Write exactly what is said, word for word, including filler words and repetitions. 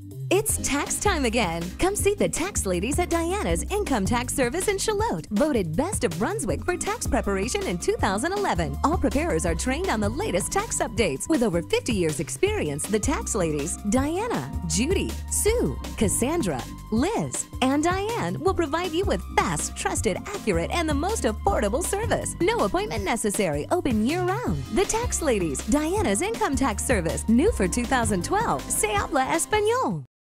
It's tax time again. Come see the tax ladies at Diana's Income Tax Service in Shallotte, voted Best of Brunswick for tax preparation in two thousand eleven. All preparers are trained on the latest tax updates. With over fifty years experience, the tax ladies, Diana, Judy, Sue, Cassandra, Liz, and Diane will provide you with fast, trusted, accurate, and the most affordable service. No appointment necessary, open year-round. The Tax Ladies, Diana's Income Tax Service, new for two thousand twelve. Se habla español.